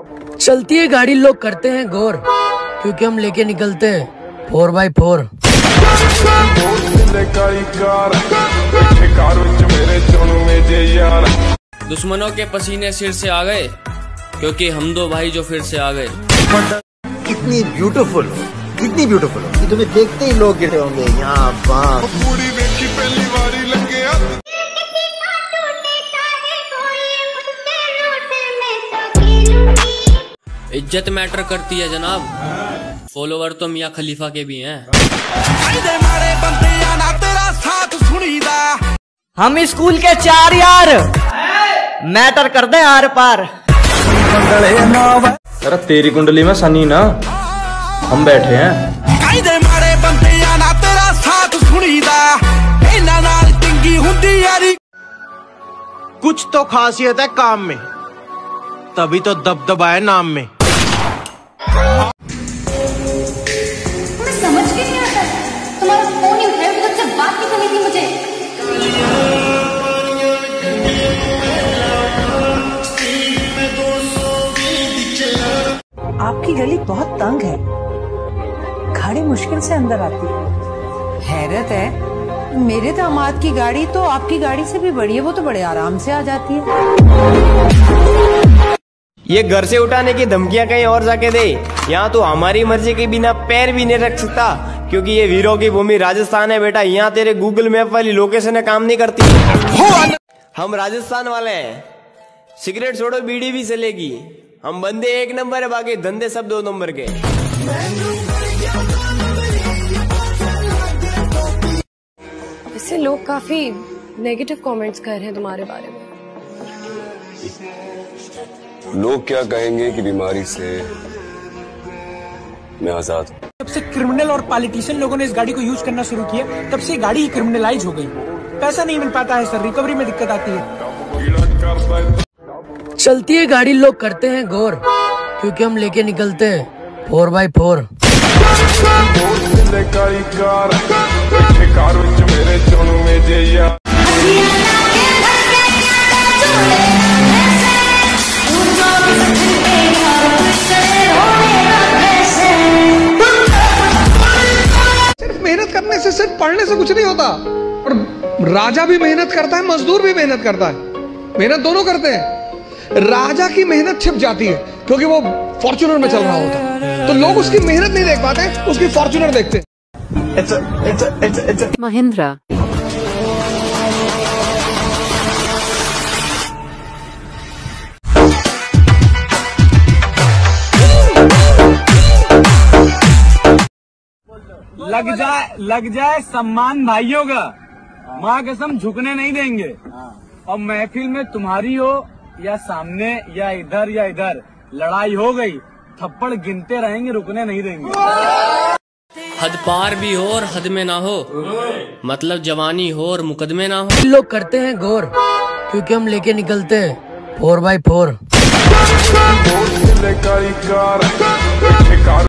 चलती है गाड़ी लोग करते हैं गौर, क्योंकि हम लेके निकलते हैं 4x4। दुश्मनों के पसीने सिर से आ गए, क्योंकि हम दो भाई जो फिर से आ गए। इतनी ब्यूटीफुल कि तुम्हें देखते ही लोग गिरे होंगे यहाँ वहाँ। इज्जत मैटर करती है जनाब, फॉलोवर तो मियाँ खलीफा के भी हैं। हम स्कूल के 4 यार मैटर कर दे आर पार। अरे तेरी कुंडली में सनी ना, हम बैठे हैं। कुछ तो खासियत है काम में, तभी तो दबदबा है नाम में। समझ के नहीं आता, तुम्हारा फोन ही उठाया, बहुत से बात नहीं करनी थी मुझे। आपकी गली बहुत तंग है, गाड़ी मुश्किल से अंदर आती है। हैरत है, मेरे दामाद की गाड़ी तो आपकी गाड़ी से भी बड़ी है, वो तो बड़े आराम से आ जाती है। ये घर से उठाने की धमकियां कहीं और जाके दे, यहाँ तो हमारी मर्जी के बिना पैर भी नहीं रख सकता, क्योंकि ये वीरों की भूमि राजस्थान है बेटा। यहाँ तेरे गूगल मैप वाली लोकेशन काम नहीं करती। हम राजस्थान वाले हैं, सिगरेट छोड़ो बीड़ी भी चलेगी। हम बंदे 1 नंबर है, बाकी धंधे सब 2 नंबर के। वैसे लोग काफी नेगेटिव कमेंट्स कर रहे हैं तुम्हारे बारे में। लोग क्या कहेंगे कि बीमारी से मैं आजाद हूं। जब से क्रिमिनल और पॉलिटिशियन लोगों ने इस गाड़ी को यूज करना शुरू किया, तब से गाड़ी ही क्रिमिनलाइज हो गई। पैसा नहीं मिल पाता है सर, रिकवरी में दिक्कत आती है। चलती है गाड़ी लोग करते हैं गौर, क्योंकि हम लेके निकलते हैं 4x4। सिर्फ मेहनत करने से, सिर्फ पढ़ने से कुछ नहीं होता। और राजा भी मेहनत करता है, मजदूर भी मेहनत करता है, मेहनत दोनों करते हैं। राजा की मेहनत छिप जाती है क्योंकि वो फॉर्च्यूनर में चल रहा होता है, तो लोग उसकी मेहनत नहीं देख पाते, उसकी फॉर्च्यूनर देखते। महिंद्रा। लग जाए सम्मान भाइयों का, माँ कसम झुकने नहीं देंगे। और महफिल में तुम्हारी हो या सामने या इधर लड़ाई हो गई, थप्पड़ गिनते रहेंगे, रुकने नहीं देंगे। हद पार भी हो और हद में ना हो, मतलब जवानी हो और मुकदमे ना हो। लोग करते हैं गौर, क्योंकि हम लेके निकलते हैं 4x4।